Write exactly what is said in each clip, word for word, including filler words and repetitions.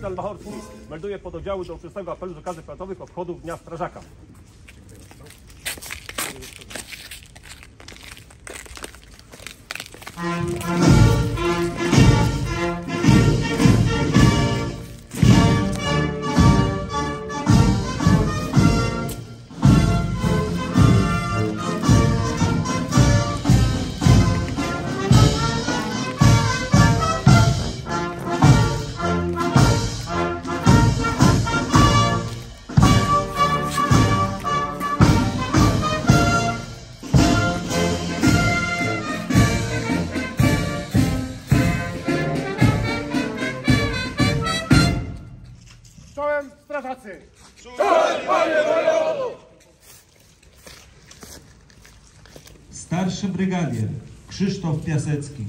kapitan Machorski melduje pododdziału do uczestnego apelu z okazji Światowych Obchodów Dnia Strażaka. Czołem strażacy! Czołem, panie wojewodo! Starszy brygadier Krzysztof Piasecki.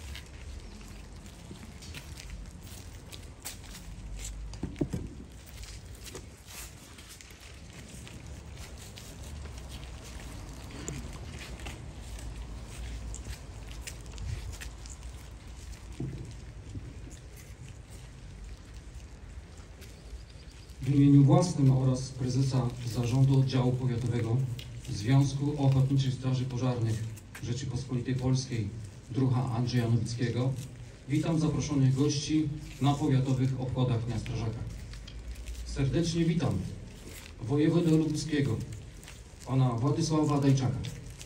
W imieniu własnym oraz prezesa Zarządu Oddziału Powiatowego Związku Ochotniczych Straży Pożarnych Rzeczypospolitej Polskiej druha Andrzeja Nowickiego witam zaproszonych gości na powiatowych obchodach Dnia Strażaka. Serdecznie witam wojewodę lubuskiego, pana Władysława Dajczaka,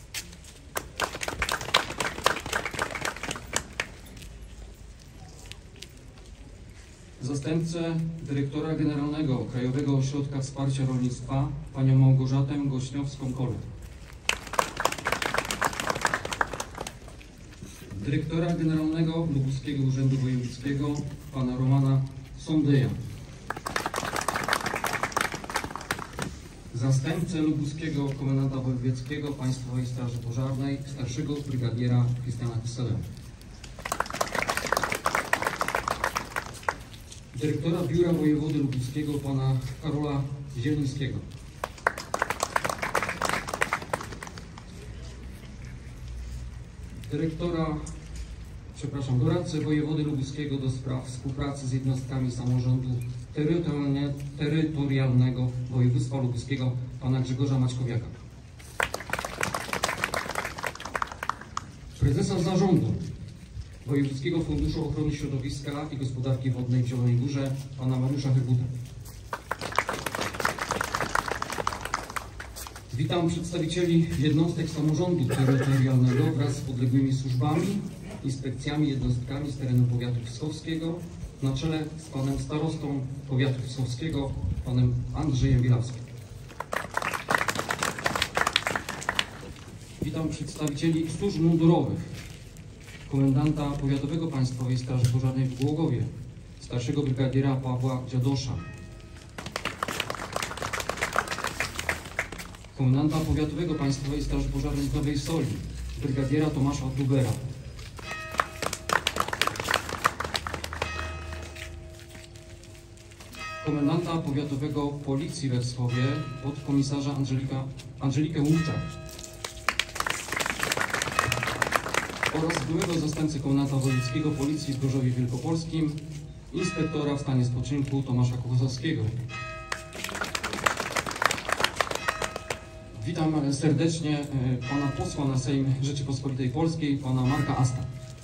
zastępcę dyrektora generalnego Krajowego Ośrodka Wsparcia Rolnictwa, panią Małgorzatę Gośniowską-Kolę, dyrektora generalnego Lubuskiego Urzędu Wojewódzkiego, pana Romana Sondeja, zastępcę lubuskiego komendanta wojewódzkiego Państwowej Straży Pożarnej, starszego brygadiera Krystiana Kiselę, dyrektora Biura Wojewody Lubuskiego pana Karola Zielińskiego, dyrektora, przepraszam, doradcę wojewody lubuskiego do spraw współpracy z jednostkami samorządu terytorialnego województwa lubuskiego pana Grzegorza Maćkowiaka, prezesa zarządu Wojewódzkiego Funduszu Ochrony Środowiska i Gospodarki Wodnej w Zielonej Górze pana Mariusza Herbuta. Witam przedstawicieli jednostek samorządu terytorialnego wraz z podległymi służbami, inspekcjami, jednostkami z terenu powiatu pskowskiego na czele z panem starostą powiatu pskowskiego, panem Andrzejem Wielawskim. Witam przedstawicieli służb mundurowych, komendanta Powiatowego Państwowej Straży Pożarnej w Głogowie, starszego brygadiera Pawła Dziadosza, komendanta Powiatowego Państwowej Straży Pożarnej w Nowej Soli, brygadiera Tomasza Dubera, komendanta Powiatowego Policji we Wschowie, podkomisarza Angelika, Angelikę Łupczak oraz byłego zastępcy komendanta wojewódzkiego Policji w Gorzowie Wielkopolskim, inspektora w stanie spoczynku Tomasza Kuchowskiego. Witam serdecznie pana posła na Sejm Rzeczypospolitej Polskiej, pana Marka Asta.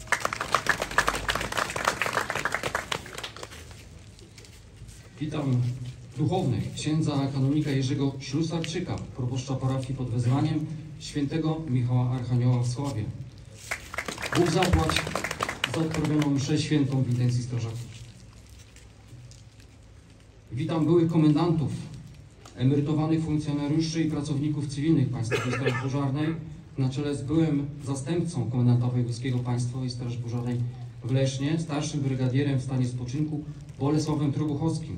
Witam duchownych księdza kanonika Jerzego Ślusarczyka, proboszcza parafii pod wezwaniem świętego Michała Archanioła w Sławie. Bóg zapłać za odprawioną mszę świętą w intencji strażaków. Witam byłych komendantów, emerytowanych funkcjonariuszy i pracowników cywilnych Państwowej Straży Pożarnej na czele z byłym zastępcą komendanta wojewódzkiego Państwowej Straży Pożarnej w Lesznie, starszym brygadierem w stanie spoczynku Bolesławem Trubuchowskim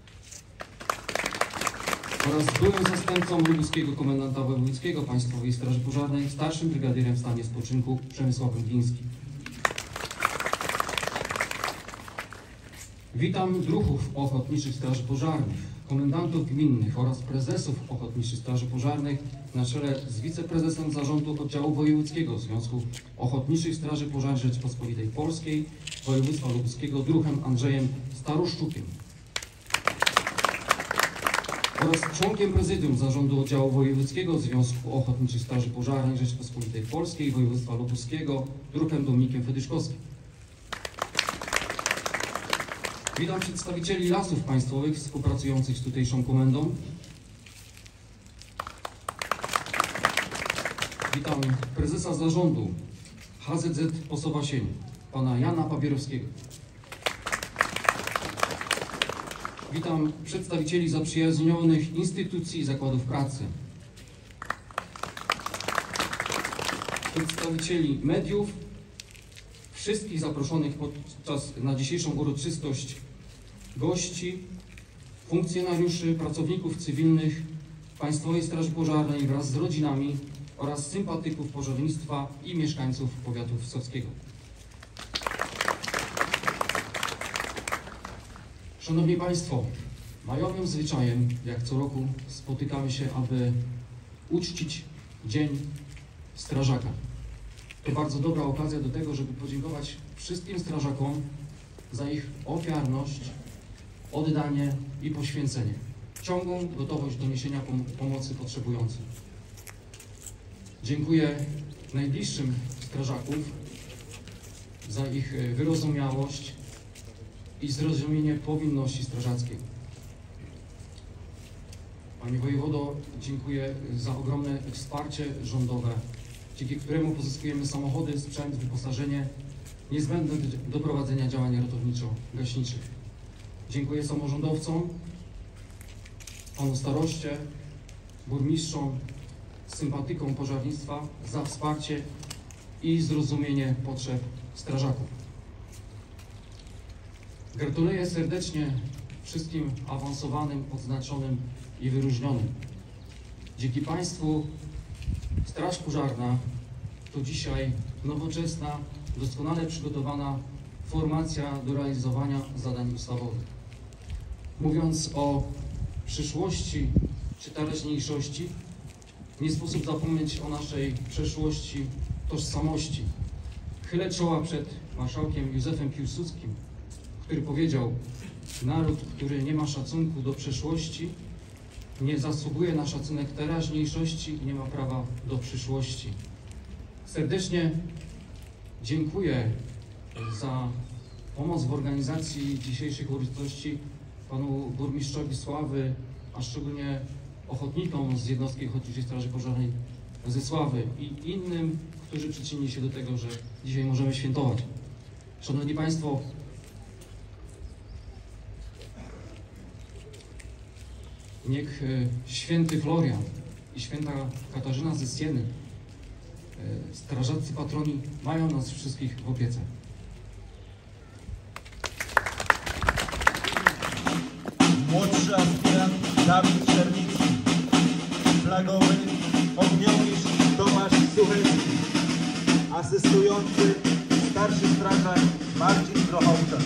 oraz byłym zastępcą lubuskiego komendanta wojewódzkiego Państwowej Straży Pożarnej, starszym brygadierem w stanie spoczynku Przemysławem Glińskim. Witam druhów Ochotniczych Straży Pożarnych, komendantów gminnych oraz prezesów Ochotniczych Straży Pożarnych na czele z wiceprezesem Zarządu Oddziału Wojewódzkiego Związku Ochotniczych Straży Pożarnych Rzeczypospolitej Polskiej Województwa Lubuskiego druhem Andrzejem Staroszczukiem oraz członkiem prezydium Zarządu Oddziału Wojewódzkiego Związku Ochotniczych Straży Pożarnych Rzeczypospolitej Polskiej i Województwa Lubuskiego druhem Dominikiem Fedyszkowskim. Witam przedstawicieli Lasów Państwowych współpracujących z tutejszą komendą. Witam prezesa zarządu H Z Z Osoba Sień, pana Jana Pabierowskiego. Witam przedstawicieli zaprzyjaźnionych instytucji i zakładów pracy. Przedstawicieli mediów, wszystkich zaproszonych podczas na dzisiejszą uroczystość gości, funkcjonariuszy, pracowników cywilnych Państwowej Straży Pożarnej wraz z rodzinami oraz sympatyków pożarnictwa i mieszkańców powiatu wsowskiego. Szanowni Państwo, majowym zwyczajem, jak co roku, spotykamy się, aby uczcić Dzień Strażaka. To bardzo dobra okazja do tego, żeby podziękować wszystkim strażakom za ich ofiarność, oddanie i poświęcenie, ciągłą gotowość do niesienia pom pomocy potrzebującym. Dziękuję najbliższym strażaków za ich wyrozumiałość i zrozumienie powinności strażackiej. Panie wojewodo, dziękuję za ogromne wsparcie rządowe, dzięki któremu pozyskujemy samochody, sprzęt, wyposażenie niezbędne do prowadzenia działań ratowniczo-gaśniczych. Dziękuję samorządowcom, panu staroście, burmistrzom, sympatykom pożarnictwa za wsparcie i zrozumienie potrzeb strażaków. Gratuluję serdecznie wszystkim awansowanym, odznaczonym i wyróżnionym. Dzięki Państwu Straż Pożarna to dzisiaj nowoczesna, doskonale przygotowana formacja do realizowania zadań ustawowych. Mówiąc o przyszłości czy teraźniejszości, nie sposób zapomnieć o naszej przeszłości, tożsamości. Chylę czoła przed marszałkiem Józefem Piłsudskim, który powiedział: naród, który nie ma szacunku do przeszłości, nie zasługuje na szacunek teraźniejszości i nie ma prawa do przyszłości. Serdecznie dziękuję za pomoc w organizacji dzisiejszych uroczystości panu burmistrzowi Sławy, a szczególnie ochotnikom z jednostki Ochotniczej Straży Pożarnej ze Sławy i innym, którzy przyczynili się do tego, że dzisiaj możemy świętować. Szanowni Państwo, niech święty Florian i święta Katarzyna ze Sieny, strażacy patroni, mają nas wszystkich w opiece. Młodszy aspirant Dawid Czernicki, flagowy ogniomistrz Tomasz Suchecki, asystujący starszy strażak Marcin Grochowczak.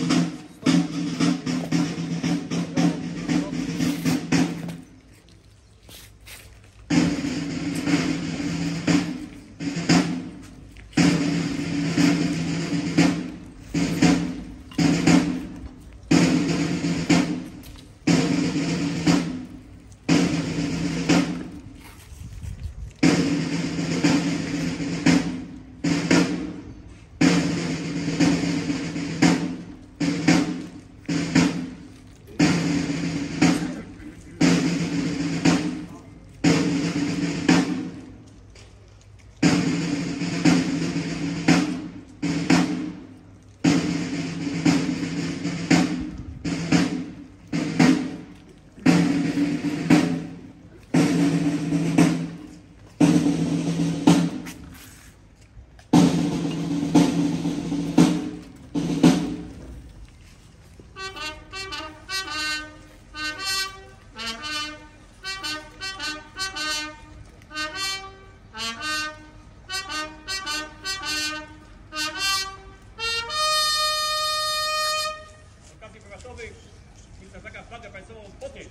Taka flagę państwową podnieść.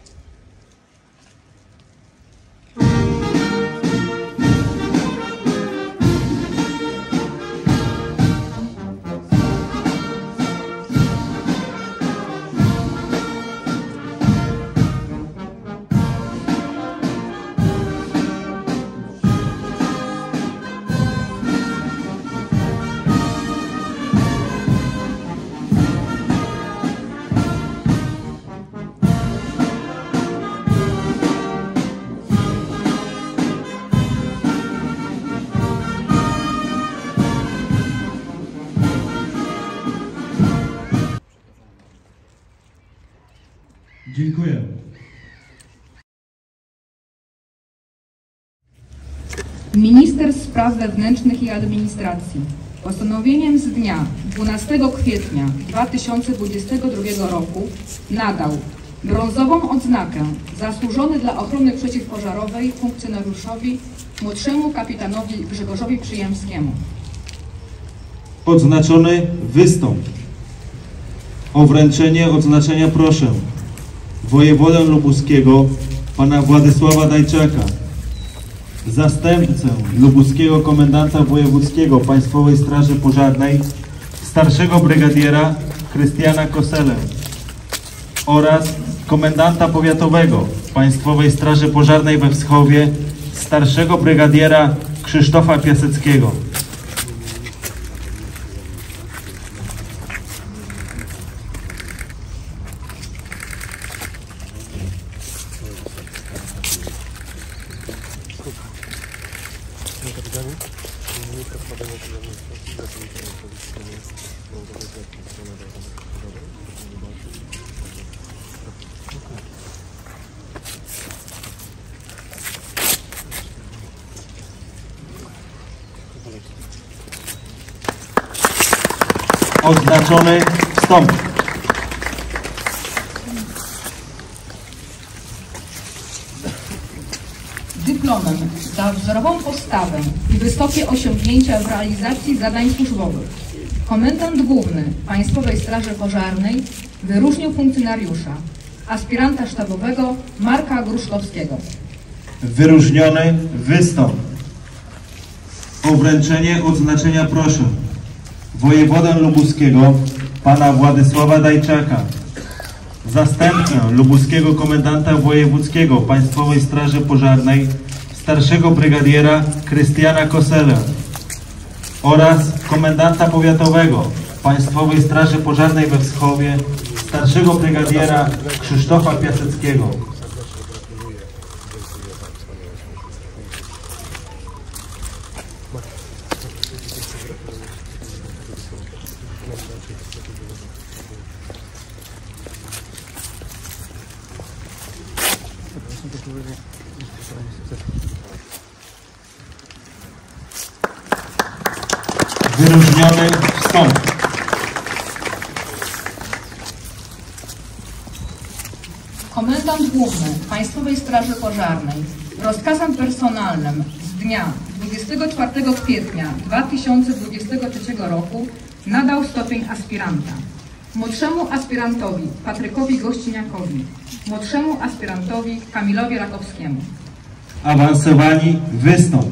Dziękuję. Minister Spraw Wewnętrznych i Administracji postanowieniem z dnia dwunastego kwietnia dwa tysiące dwudziestego drugiego roku nadał brązową odznakę zasłużony dla ochrony przeciwpożarowej funkcjonariuszowi młodszemu kapitanowi Grzegorzowi Przyjemskiemu. Odznaczony wystąp. O wręczenie odznaczenia proszę wojewodę lubuskiego pana Władysława Dajczaka, zastępcę lubuskiego komendanta wojewódzkiego Państwowej Straży Pożarnej, starszego brygadiera Krystiana Koselę oraz komendanta powiatowego Państwowej Straży Pożarnej we Wschowie, starszego brygadiera Krzysztofa Piaseckiego. Odznaczony wstąp. Dyplomem za wzorową postawę i wysokie osiągnięcia w realizacji zadań służbowych komendant główny Państwowej Straży Pożarnej wyróżnił funkcjonariusza, aspiranta sztabowego Marka Gruszkowskiego. Wyróżniony wystąp. O wręczenie odznaczenia proszę wojewodę lubuskiego pana Władysława Dajczaka, zastępcę lubuskiego komendanta wojewódzkiego Państwowej Straży Pożarnej, starszego brygadiera Krystiana Koselę oraz komendanta powiatowego Państwowej Straży Pożarnej we Wschowie, starszego brygadiera Krzysztofa Piaseckiego. Wyróżniony wstąp. Komendant główny Państwowej Straży Pożarnej rozkazem personalnym z dnia dwudziestego czwartego kwietnia dwa tysiące dwudziestego trzeciego roku nadał stopień aspiranta młodszemu aspirantowi Patrykowi Gościniakowi, młodszemu aspirantowi Kamilowi Rakowskiemu. Awansowani wystąp.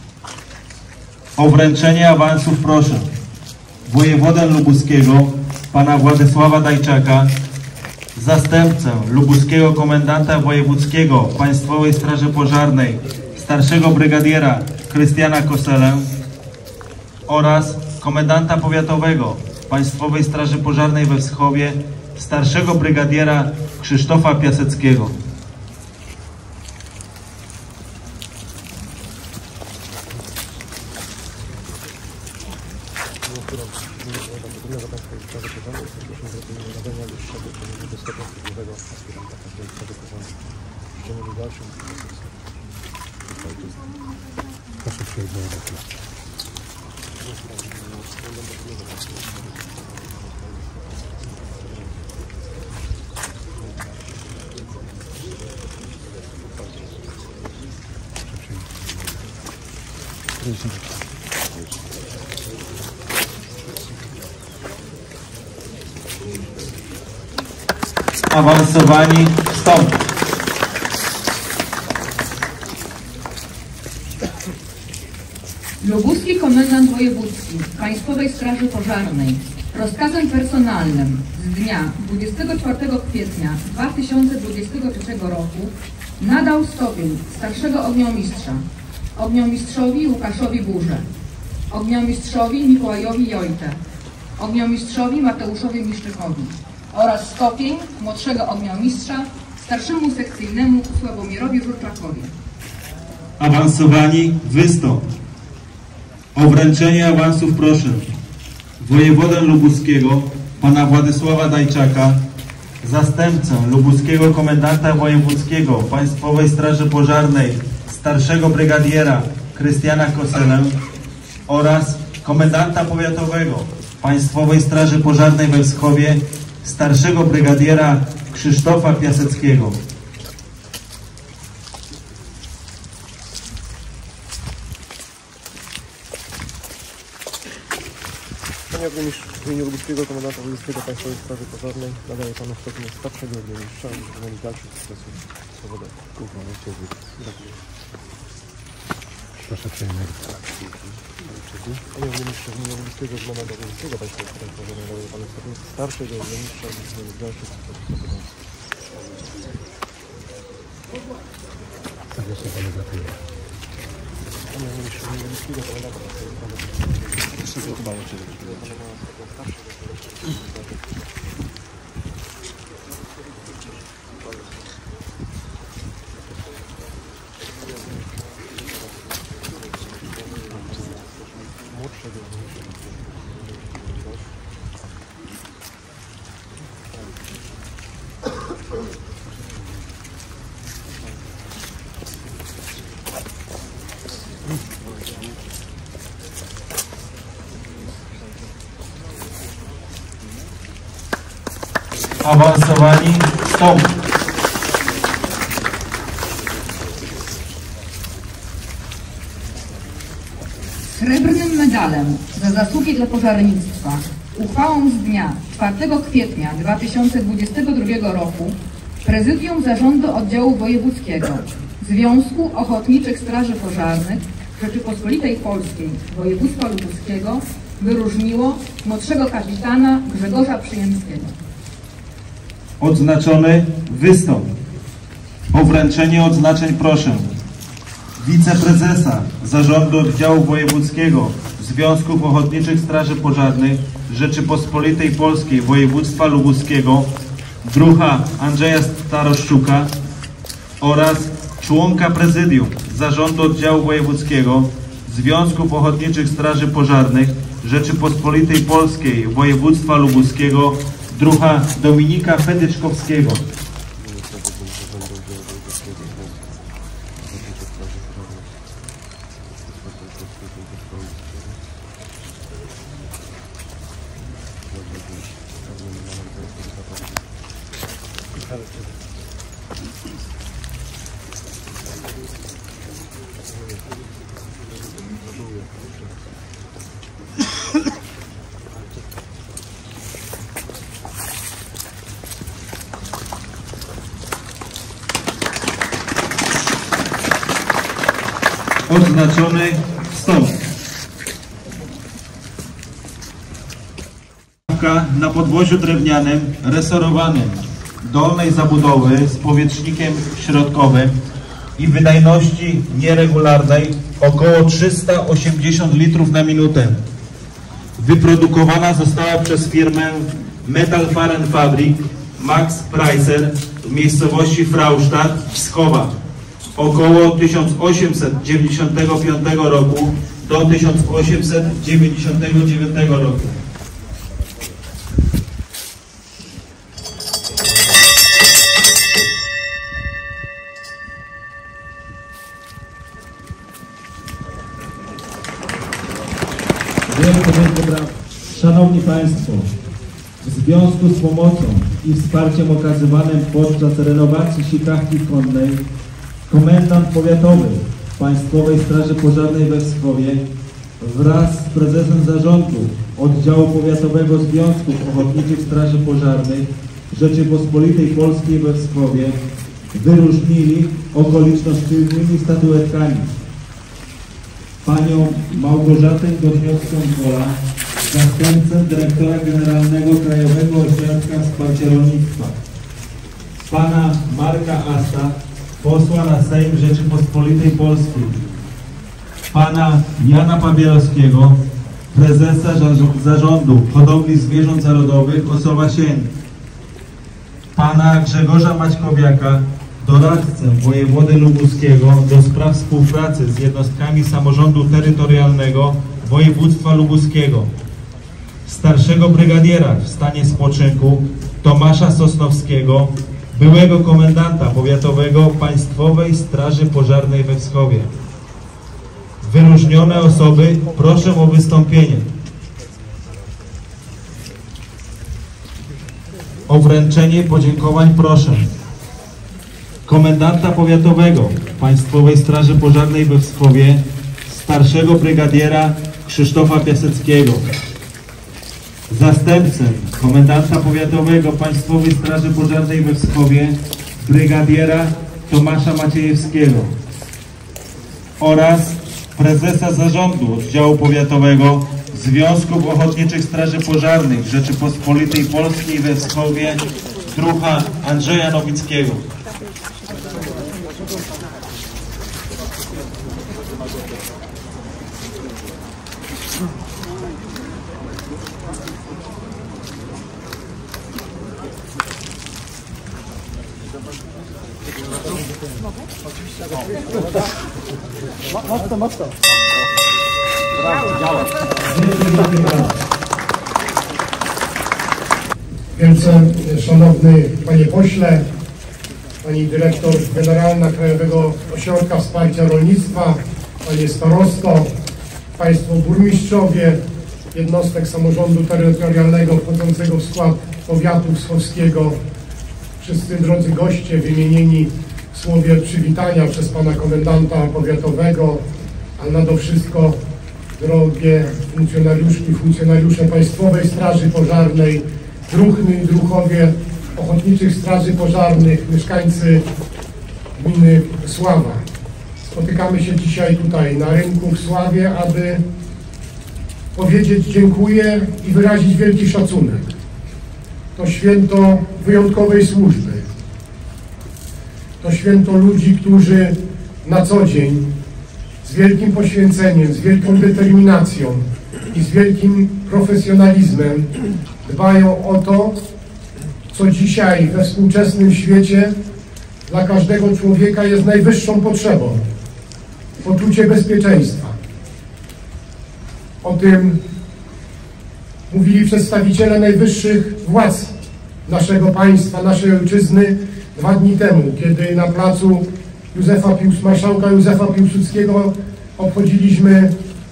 O wręczenie awansów proszę wojewodę lubuskiego pana Władysława Dajczaka, zastępcę lubuskiego komendanta wojewódzkiego Państwowej Straży Pożarnej, starszego brygadiera Krystiana Koselę oraz komendanta powiatowego Państwowej Straży Pożarnej we Wschowie, starszego brygadiera Krzysztofa Piaseckiego. Awansowani wstąp. Lubuski komendant wojewódzki Państwowej Straży Pożarnej rozkazem personalnym z dnia dwudziestego czwartego kwietnia dwa tysiące dwudziestego trzeciego roku nadał stopień starszego ogniomistrza ogniomistrzowi Łukaszowi Burze, ogniomistrzowi Mikołajowi Jojte, ogniomistrzowi Mateuszowi Miszczykowi oraz stopień młodszego ogniomistrza starszemu sekcyjnemu Sławomirowi Żurczakowi. Awansowani wystąp. O wręczenie awansów proszę wojewodę lubuskiego pana Władysława Dajczaka, zastępcę lubuskiego komendanta wojewódzkiego Państwowej Straży Pożarnej starszego brygadiera Krystiana Koselę oraz komendanta powiatowego Państwowej Straży Pożarnej we Wschowie starszego brygadiera Krzysztofa Piaseckiego. Panie Burmistrz, w imieniu lubuskiego komendanta wojewódzkiego Państwowej Straży Pożarnej nadaję Panu stopień starszego burmistrza i życzę dalszych sukcesów zawodowych. Proszę przejmować. Panie Burmistrzu, w imieniu lubuskiego komendanta wojewódzkiego Państwowej Straży Pożarnej nadaję Panu stopień starszego burmistrza i życzę dalszych sukcesów zawodowych. Serdecznie Panu gratuluję. Panie Burmistrzu, w imieniu lubuskiego komendanta Państwowej Straży Pożarnej Awansowani są Srebrnym medalem za zasługi dla pożarnictwa uchwałą z dnia czwartego kwietnia dwa tysiące dwudziestego drugiego roku Prezydium Zarządu Oddziału Wojewódzkiego Związku Ochotniczych Straży Pożarnych Rzeczypospolitej Polskiej Województwa Lubuskiego wyróżniło młodszego kapitana Grzegorza Przyjemskiego. odznaczony wystąp. O wręczenie odznaczeń proszę wiceprezesa Zarządu Oddziału Wojewódzkiego Związków Ochotniczych Straży Pożarnych Rzeczypospolitej Polskiej Województwa Lubuskiego druha Andrzeja Staroszczuka oraz członka Prezydium Zarządu Oddziału Wojewódzkiego Związków Ochotniczych Straży Pożarnych Rzeczypospolitej Polskiej Województwa Lubuskiego druha Dominika Fedyczkowskiego. Odznaczony wstąp. Na podwoziu drewnianym resorowanym dolnej zabudowy z powietrznikiem środkowym i wydajności nieregularnej około trzysta osiemdziesiąt litrów na minutę. Wyprodukowana została przez firmę Metal Faren Fabrik Max Preiser w miejscowości Fraustadt, Wschowa około tysiąc osiemset dziewięćdziesiątego piątego roku do tysiąc osiemset dziewięćdziesiątego dziewiątego roku. Szanowni Państwo, w związku z pomocą i wsparciem okazywanym podczas renowacji sikawki konnej komendant powiatowy Państwowej Straży Pożarnej we Wschowie wraz z prezesem zarządu Oddziału Powiatowego Związków Ochotniczych Straży Pożarnych Rzeczypospolitej Polskiej we Wschowie wyróżnili okolicznościowymi statuetkami panią Małgorzatę Godniowską-Kola, zastępcę dyrektora generalnego Krajowego Ośrodka Wsparcia Rolnictwa, pana Marka Asta, posła na Sejm Rzeczypospolitej Polskiej, pana Jana Pabielowskiego, prezesa Zarządu Hodowli Zwierząt Zarodowych Osowa-Sień, pana Grzegorza Maćkowiaka, doradcę wojewody lubuskiego do spraw współpracy z jednostkami samorządu terytorialnego województwa lubuskiego, starszego brygadiera w stanie spoczynku Tomasza Sosnowskiego, byłego komendanta powiatowego Państwowej Straży Pożarnej we Wschowie. Wyróżnione osoby proszę o wystąpienie. O wręczenie podziękowań proszę komendanta powiatowego Państwowej Straży Pożarnej we Wschowie, starszego brygadiera Krzysztofa Piaseckiego, zastępcę komendanta powiatowego Państwowej Straży Pożarnej we Wschowie, brygadiera Tomasza Maciejewskiego oraz prezesa zarządu oddziału powiatowego Związków Ochotniczych Straży Pożarnych Rzeczypospolitej Polskiej we Wschowie, druha Andrzeja Nowickiego. Mocno, mocno. Wielce szanowny panie pośle, pani dyrektor generalna Krajowego Ośrodka Wsparcia Rolnictwa, panie starosto, państwo burmistrzowie jednostek samorządu terytorialnego wchodzącego w skład powiatu wschowskiego, wszyscy drodzy goście wymienieni w słowie przywitania przez pana komendanta powiatowego, a nade wszystko drogie funkcjonariuszki i funkcjonariusze Państwowej Straży Pożarnej, druhny i druhowie Ochotniczych Straży Pożarnych, mieszkańcy gminy Sława. Spotykamy się dzisiaj tutaj na rynku w Sławie, aby powiedzieć dziękuję i wyrazić wielki szacunek. To święto wyjątkowej służby. To święto ludzi, którzy na co dzień z wielkim poświęceniem, z wielką determinacją i z wielkim profesjonalizmem dbają o to, co dzisiaj we współczesnym świecie dla każdego człowieka jest najwyższą potrzebą. Poczucie bezpieczeństwa. O tym mówili przedstawiciele najwyższych władz naszego państwa, naszej ojczyzny dwa dni temu, kiedy na placu Józefa Piłs, marszałka Józefa Piłsudskiego obchodziliśmy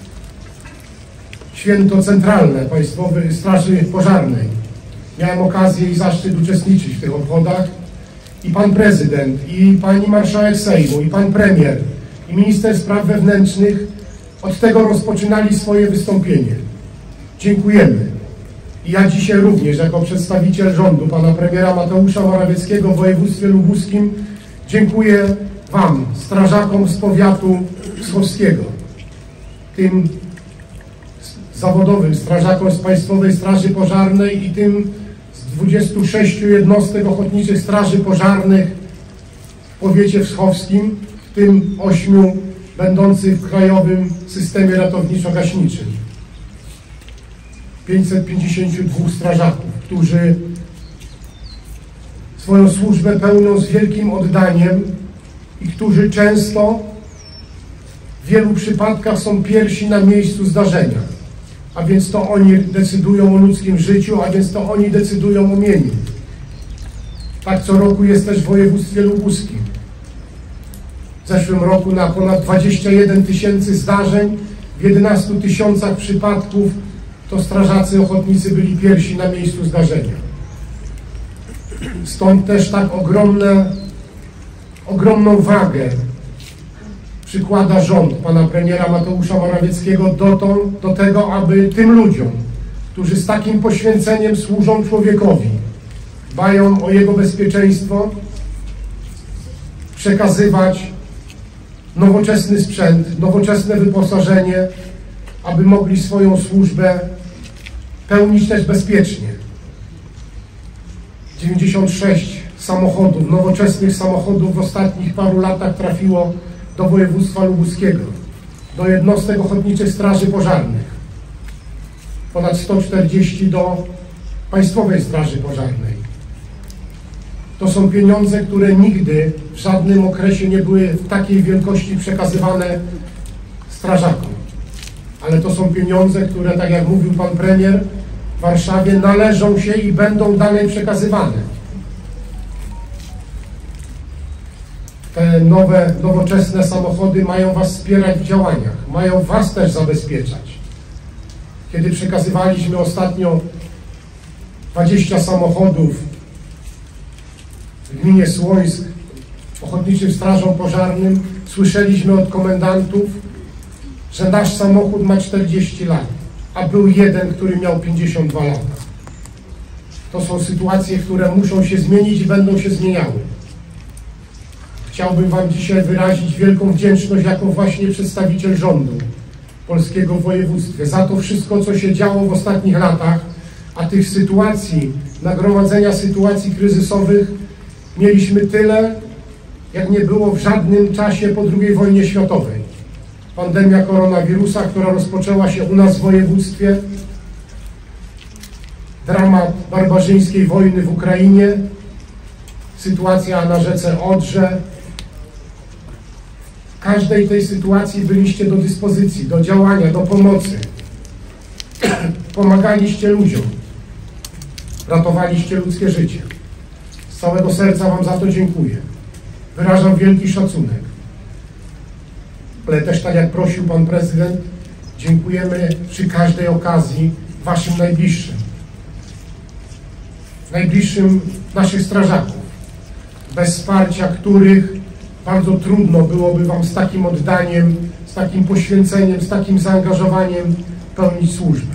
święto centralne Państwowej Straży Pożarnej. Miałem okazję i zaszczyt uczestniczyć w tych obchodach i pan prezydent, i pani marszałek Sejmu, i pan premier, i minister spraw wewnętrznych od tego rozpoczynali swoje wystąpienie. Dziękujemy. I ja dzisiaj również, jako przedstawiciel rządu, pana premiera Mateusza Morawieckiego w województwie lubuskim, dziękuję wam, strażakom z powiatu wschowskiego, tym zawodowym strażakom z Państwowej Straży Pożarnej i tym z dwudziestu sześciu jednostek Ochotniczych Straży Pożarnych w powiecie wschowskim, w tym ośmiu będących w krajowym systemie ratowniczo-gaśniczym. pięćset pięćdziesięciu dwóch strażaków, którzy swoją służbę pełnią z wielkim oddaniem i którzy często w wielu przypadkach są pierwsi na miejscu zdarzenia, a więc to oni decydują o ludzkim życiu, a więc to oni decydują o mieniu. Tak co roku jest też w województwie lubuskim. W zeszłym roku na ponad dwadzieścia jeden tysięcy zdarzeń, w jedenastu tysiącach przypadków to strażacy ochotnicy byli pierwsi na miejscu zdarzenia. Stąd też tak ogromne, ogromną wagę przykłada rząd pana premiera Mateusza Morawieckiego do, to, do tego, aby tym ludziom, którzy z takim poświęceniem służą człowiekowi, dbają o jego bezpieczeństwo, przekazywać nowoczesny sprzęt, nowoczesne wyposażenie, aby mogli swoją służbę pełnić też bezpiecznie. dziewięćdziesiąt sześć samochodów, nowoczesnych samochodów w ostatnich paru latach trafiło do województwa lubuskiego, do jednostek Ochotniczych Straży Pożarnych. Ponad sto czterdzieści do Państwowej Straży Pożarnej. To są pieniądze, które nigdy w żadnym okresie nie były w takiej wielkości przekazywane strażakom. Ale to są pieniądze, które, tak jak mówił pan premier, Warszawie należą się i będą dalej przekazywane. Te nowe, nowoczesne samochody mają Was wspierać w działaniach, mają Was też zabezpieczać. Kiedy przekazywaliśmy ostatnio dwadzieścia samochodów w gminie Słońsk ochotniczym strażom pożarnym, słyszeliśmy od komendantów, że nasz samochód ma czterdzieści lat, a był jeden, który miał pięćdziesiąt dwa lata. To są sytuacje, które muszą się zmienić i będą się zmieniały. Chciałbym Wam dzisiaj wyrazić wielką wdzięczność jako właśnie przedstawiciel rządu polskiego w województwie za to wszystko, co się działo w ostatnich latach, a tych sytuacji, nagromadzenia sytuacji kryzysowych mieliśmy tyle, jak nie było w żadnym czasie po drugiej wojnie światowej. Pandemia koronawirusa, która rozpoczęła się u nas w województwie, dramat barbarzyńskiej wojny w Ukrainie, sytuacja na rzece Odrze. W każdej tej sytuacji byliście do dyspozycji, do działania, do pomocy. Pomagaliście ludziom. Ratowaliście ludzkie życie. Z całego serca Wam za to dziękuję. Wyrażam wielki szacunek. Ale też, tak jak prosił Pan Prezydent, dziękujemy przy każdej okazji Waszym najbliższym. Najbliższym naszych strażaków, bez wsparcia których bardzo trudno byłoby Wam z takim oddaniem, z takim poświęceniem, z takim zaangażowaniem pełnić służbę.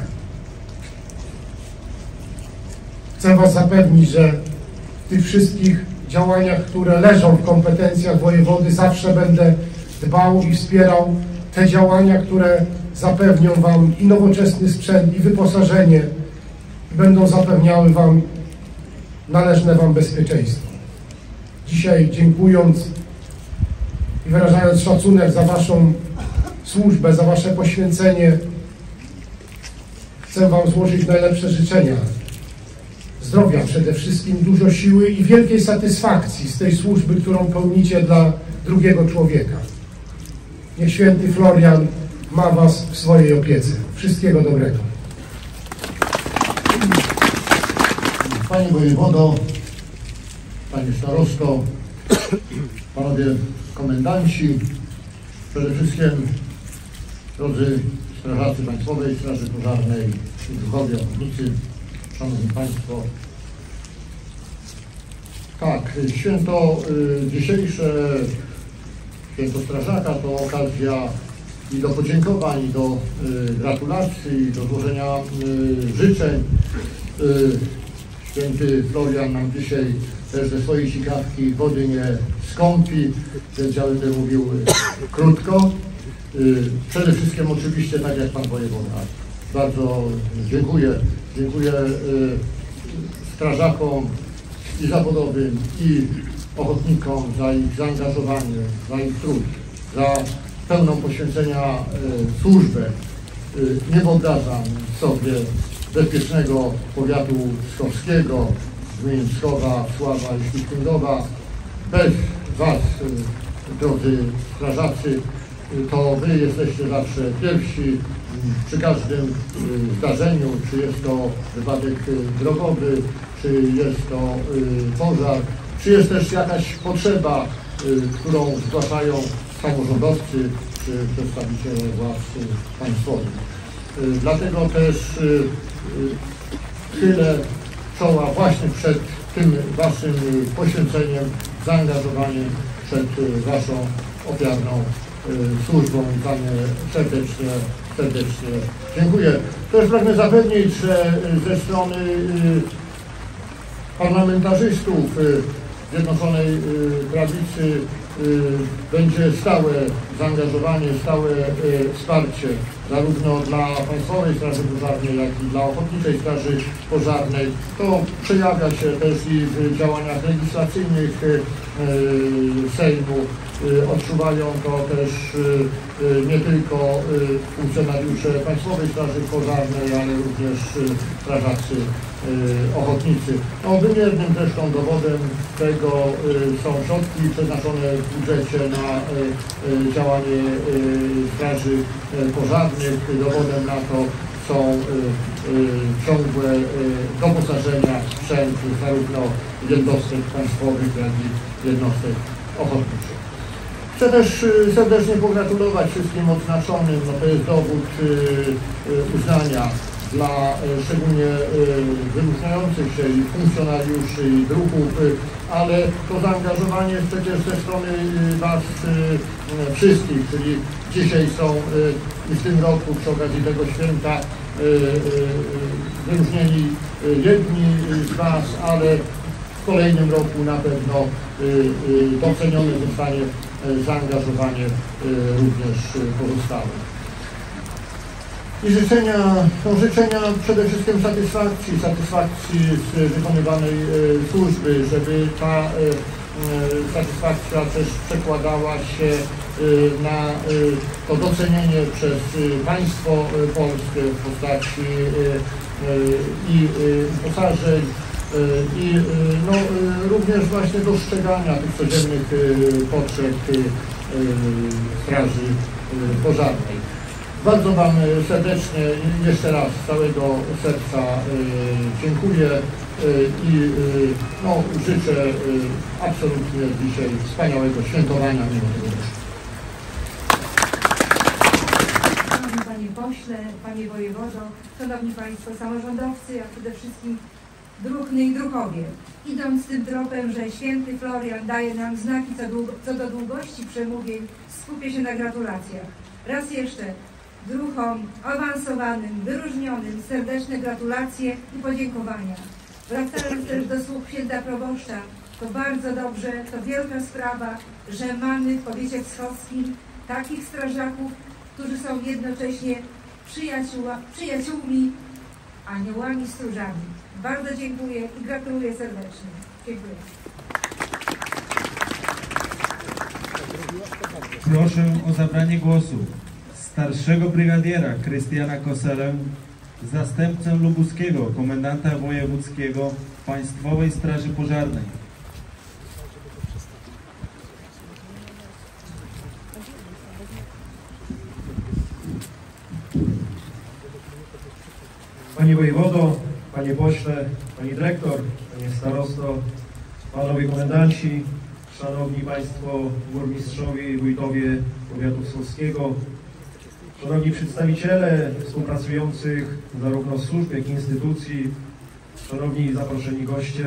Chcę Was zapewnić, że w tych wszystkich działaniach, które leżą w kompetencjach wojewody, zawsze będę dbał i wspierał te działania, które zapewnią Wam i nowoczesny sprzęt, i wyposażenie, i będą zapewniały Wam należne Wam bezpieczeństwo. Dzisiaj, dziękując i wyrażając szacunek za Waszą służbę, za Wasze poświęcenie, chcę Wam złożyć najlepsze życzenia. Zdrowia przede wszystkim, dużo siły i wielkiej satysfakcji z tej służby, którą pełnicie dla drugiego człowieka. Niech święty Florian ma Was w swojej opiece. Wszystkiego dobrego. Panie wojewodo, panie starosto, panowie komendanci, przede wszystkim drodzy strażacy Państwowej Straży Pożarnej i druhowie ochotnicy, szanowni państwo. Tak, święto y, dzisiejsze, święto strażaka to okazja i do podziękowań, i do y, gratulacji, i do złożenia y, życzeń. Y, Święty Florian nam dzisiaj też ze swojej sikawki wody nie skąpi, więc ja będę mówił krótko. Przede wszystkim oczywiście, tak jak Pan Wojewoda, bardzo dziękuję. Dziękuję strażakom i zawodowym, i ochotnikom za ich zaangażowanie, za ich trud, za pełną poświęcenia służbę. Nie wyobrażam sobie bezpiecznego powiatu skowskiego, gmin Skowa, Sława i Świskundowa. Bez Was, drodzy strażacy, to Wy jesteście zawsze pierwsi przy każdym zdarzeniu, czy jest to wypadek drogowy, czy jest to pożar, czy jest też jakaś potrzeba, którą zgłaszają samorządowcy, czy przedstawiciele władz państwowych. Dlatego też chylę czoła właśnie przed tym Waszym poświęceniem, zaangażowaniem, przed Waszą ofiarną służbą. Panie serdecznie, serdecznie dziękuję. Też pragnę zapewnić, że ze strony parlamentarzystów Zjednoczonej Prawicy będzie stałe zaangażowanie, stałe wsparcie zarówno dla Państwowej Straży Pożarnej, jak i dla Ochotniczej Straży Pożarnej. To przejawia się też i w działaniach legislacyjnych Sejmu. Odczuwają to też nie tylko funkcjonariusze Państwowej Straży Pożarnej, ale również strażacy ochotnicy. No, wymiernym zresztą dowodem tego są środki przeznaczone w budżecie na działanie straży pożarnych. Dowodem na to są y, y, ciągłe y, doposażenia w sprzęt zarówno jednostek państwowych, jak i jednostek ochotniczych. Chcę też y, serdecznie pogratulować wszystkim odznaczonym, no to jest dowód y, y, uznania dla y, szczególnie y, wyróżniających się i funkcjonariuszy i druhów, y, ale to zaangażowanie jest przecież ze strony y, Was y, y, wszystkich, czyli dzisiaj są y, i w tym roku przy okazji tego święta y, y, y, wyróżnieni y, jedni z Was, ale w kolejnym roku na pewno y, y, docenione zostanie y, zaangażowanie y, również y, pozostałych. I życzenia, no życzenia przede wszystkim satysfakcji, satysfakcji z wykonywanej y, służby, żeby ta y, y, satysfakcja też przekładała się y, na y, to docenienie przez y, państwo y, polskie w postaci y, y, i y, uposażeń y, i y, no, y, również właśnie dostrzegania tych codziennych y, potrzeb y, y, straży y, pożarnej. Bardzo Wam serdecznie jeszcze raz z całego serca y, dziękuję y, i y, no, życzę y, absolutnie dzisiaj wspaniałego świętowania mimo tego deszczu. Szanowny Panie Pośle, Panie Wojewodo, Szanowni Państwo samorządowcy, a przede wszystkim druhny i druhowie. Idąc tym tropem, że święty Florian daje nam znaki co, długo, co do długości przemówień, skupię się na gratulacjach. Raz jeszcze druhom awansowanym, wyróżnionym serdeczne gratulacje i podziękowania. Wracając też do słów księdza proboszcza, to bardzo dobrze, to wielka sprawa, że mamy w powiecie wschodzkim takich strażaków, którzy są jednocześnie przyjaciółmi, aniołami, stróżami. Bardzo dziękuję i gratuluję serdecznie. Dziękuję. Proszę o zabranie głosu starszego brygadiera Krystiana Koselę, zastępcę lubuskiego komendanta wojewódzkiego Państwowej Straży Pożarnej. Panie wojewodo, panie pośle, pani dyrektor, panie starosto, panowie komendanci, szanowni państwo burmistrzowie i wójtowie powiatu wschodzkiego, szanowni przedstawiciele współpracujących zarówno służb, jak i instytucji, szanowni zaproszeni goście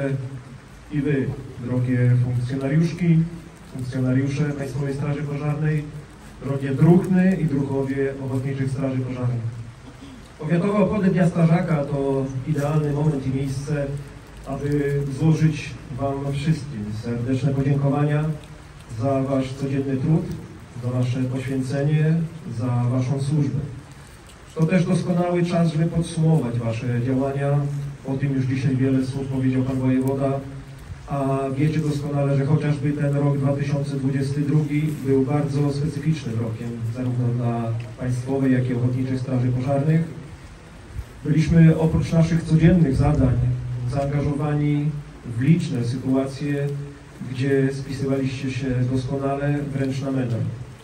i wy, drogie funkcjonariuszki, funkcjonariusze Państwowej Straży Pożarnej, drogie druhny i druhowie Ochotniczych Straży Pożarnych. Powiatowe obchody Dnia Strażaka to idealny moment i miejsce, aby złożyć Wam wszystkim serdeczne podziękowania za Wasz codzienny trud, za Wasze poświęcenie, za Waszą służbę. To też doskonały czas, żeby podsumować Wasze działania. O tym już dzisiaj wiele słów powiedział Pan wojewoda, a wiecie doskonale, że chociażby ten rok dwa tysiące dwudziesty drugi był bardzo specyficznym rokiem, zarówno dla Państwowej, jak i Ochotniczych Straży Pożarnych. Byliśmy oprócz naszych codziennych zadań zaangażowani w liczne sytuacje, gdzie spisywaliście się doskonale, wręcz na medal.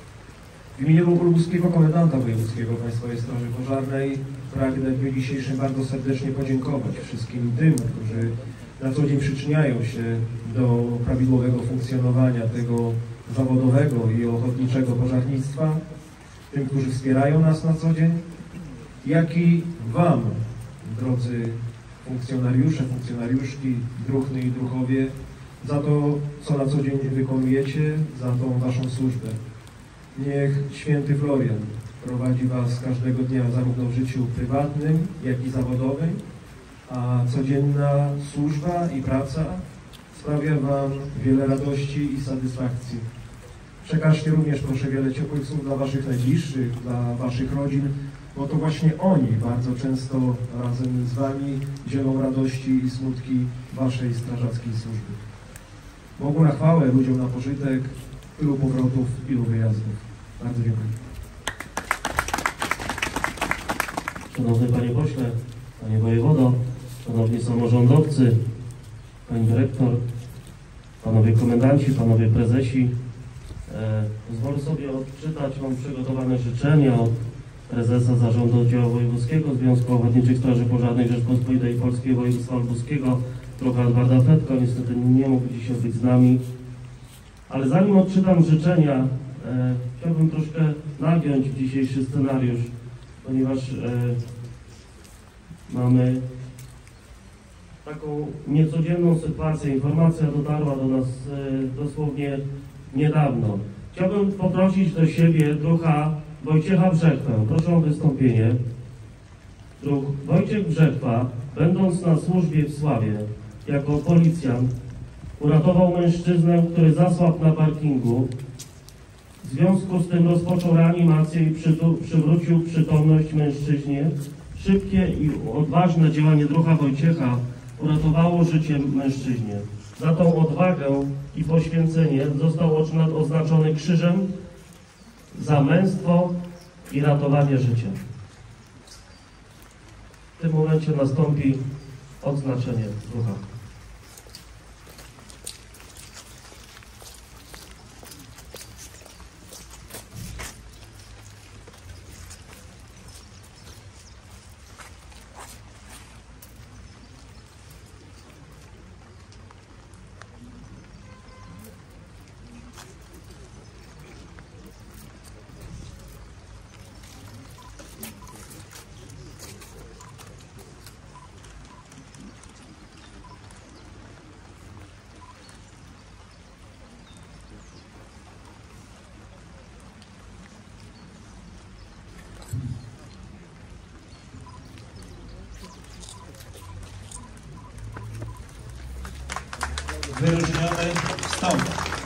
W imieniu lubuskiego komendanta wojewódzkiego Państwowej Straży Pożarnej pragnę w dniu dzisiejszym bardzo serdecznie podziękować wszystkim tym, którzy na co dzień przyczyniają się do prawidłowego funkcjonowania tego zawodowego i ochotniczego pożarnictwa, tym, którzy wspierają nas na co dzień, jak i Wam, drodzy funkcjonariusze, funkcjonariuszki, druhny i druhowie, za to, co na co dzień wykonujecie, za tą Waszą służbę. Niech święty Florian prowadzi Was każdego dnia zarówno w życiu prywatnym, jak i zawodowym, a codzienna służba i praca sprawia Wam wiele radości i satysfakcji. Przekażcie również proszę wiele ciepłych słów dla Waszych najbliższych, dla Waszych rodzin, bo to właśnie oni bardzo często razem z Wami dzielą radości i smutki Waszej strażackiej służby. Bogu na chwałę, ludziom na pożytek, tylu powrotów, ilu wyjazdów. Bardzo dziękuję. Szanowny Panie Pośle, Panie Wojewodo, Szanowni Samorządowcy, Pani Dyrektor, Panowie Komendanci, Panowie Prezesi, e, pozwolę sobie odczytać, mam przygotowane życzenia od prezesa Zarządu Oddziału Wojewódzkiego Związku Ochotniczych Straży Pożarnych Rzeczpospolitej Polskiej Województwa Lubuskiego, trochę Edwarda Fetko, niestety nie mógł dzisiaj być z nami. Ale zanim odczytam życzenia, e, chciałbym troszkę nagiąć dzisiejszy scenariusz, ponieważ e, mamy taką niecodzienną sytuację. Informacja dotarła do nas e, dosłownie niedawno. Chciałbym poprosić do siebie druha Wojciecha Brzechwę. Proszę o wystąpienie. Druh Wojciech Brzechwa, będąc na służbie w Sławie jako policjant, uratował mężczyznę, który zasłabł na parkingu. W związku z tym rozpoczął reanimację i przywrócił przytomność mężczyźnie. Szybkie i odważne działanie druha Wojciecha uratowało życie mężczyźnie. Za tą odwagę i poświęcenie został oznaczony krzyżem za męstwo i ratowanie życia. W tym momencie nastąpi odznaczenie druha. Wyróżniony wstąp.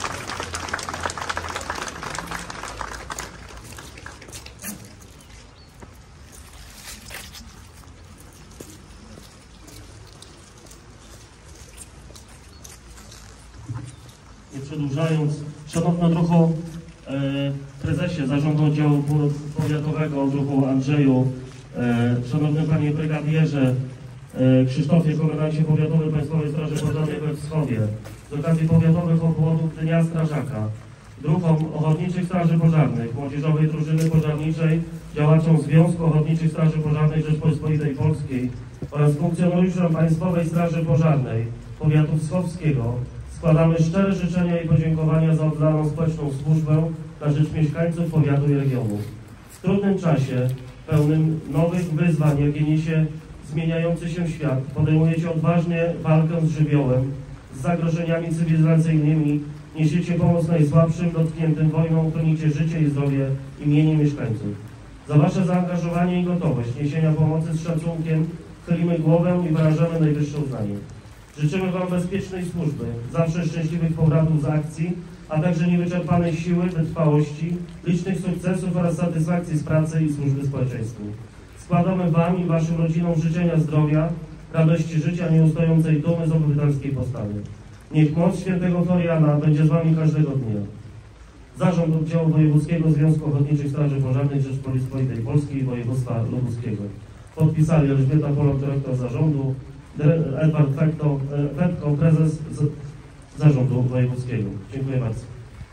Nie przedłużając, szanowny druhu e, prezesie Zarządu Oddziału Powiatowego, druhu Andrzeju, e, szanowny panie brygadierze, Krzysztofie, komendancie powiatowy Państwowej Straży Pożarnej we Wschowie, z okazji powiatowych obchodów Dnia Strażaka, druhom Ochotniczych Straży Pożarnych, Młodzieżowej Drużyny Pożarniczej, działaczom Związku Ochotniczych Straży Pożarnej Rzeczpospolitej Polskiej oraz funkcjonariuszom Państwowej Straży Pożarnej Powiatu Wschowskiego składamy szczere życzenia i podziękowania za oddaną społeczną służbę na rzecz mieszkańców powiatu i regionu. W trudnym czasie, pełnym nowych wyzwań, jakie niesie zmieniający się świat, podejmujecie odważnie walkę z żywiołem, z zagrożeniami cywilizacyjnymi, niesiecie pomoc najsłabszym, dotkniętym wojną, chronicie życie i zdrowie i mienie mieszkańców. Za wasze zaangażowanie i gotowość niesienia pomocy z szacunkiem chylimy głowę i wyrażamy najwyższe uznanie. Życzymy wam bezpiecznej służby, zawsze szczęśliwych powrotów z akcji, a także niewyczerpanej siły, wytrwałości, licznych sukcesów oraz satysfakcji z pracy i służby społeczeństwu. Składamy wam i waszym rodzinom życzenia zdrowia, radości życia, nieustającej dumy z obywatelskiej postawy. Niech moc świętego Floriana będzie z wami każdego dnia. Zarząd Oddziału Wojewódzkiego Związku Ochotniczych Straży Pożarnych Rzeczpospolitej Polskiej i Województwa Lubuskiego. Podpisali Elżbieta Polak, dyrektor zarządu, Edward Fetko, Fetko prezes z Zarządu Wojewódzkiego. Dziękuję bardzo.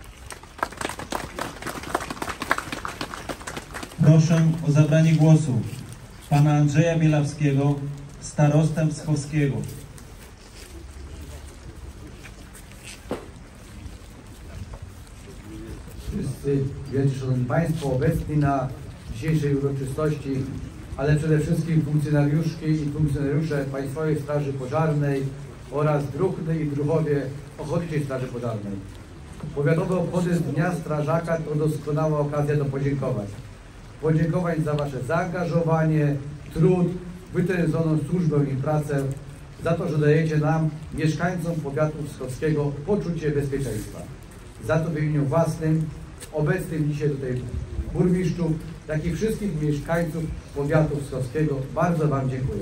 Proszę o zabranie głosu pana Andrzeja Bielawskiego, starostę Wschowskiego. Wszyscy wielcy szanowni państwo obecni na dzisiejszej uroczystości, ale przede wszystkim funkcjonariuszki i funkcjonariusze Państwowej Straży Pożarnej oraz druhny i druhowie Ochotniczej Straży Pożarnej. Powiatowe obchody Dnia Strażaka to doskonała okazja do podziękowań. Podziękowań za wasze zaangażowanie, trud, wytężoną służbę i pracę, za to, że dajecie nam, mieszkańcom powiatu wschowskiego, poczucie bezpieczeństwa. Za to w imieniu własnym, obecnym dzisiaj tutaj burmistrzów, jak i wszystkich mieszkańców powiatu wschowskiego bardzo wam dziękuję.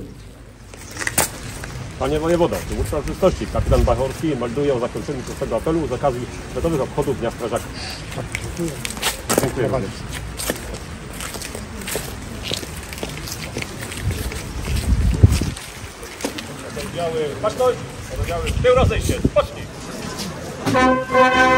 Panie wojewodo, w dowódcy uroczystości kapitan Bachorski melduje o zakończeniu szóstego apelu z okazji Światowych Obchodów Dnia Strażaka. Dziękuję bardzo. Oddziały baczność, oddziały tył rozejście, pocznij!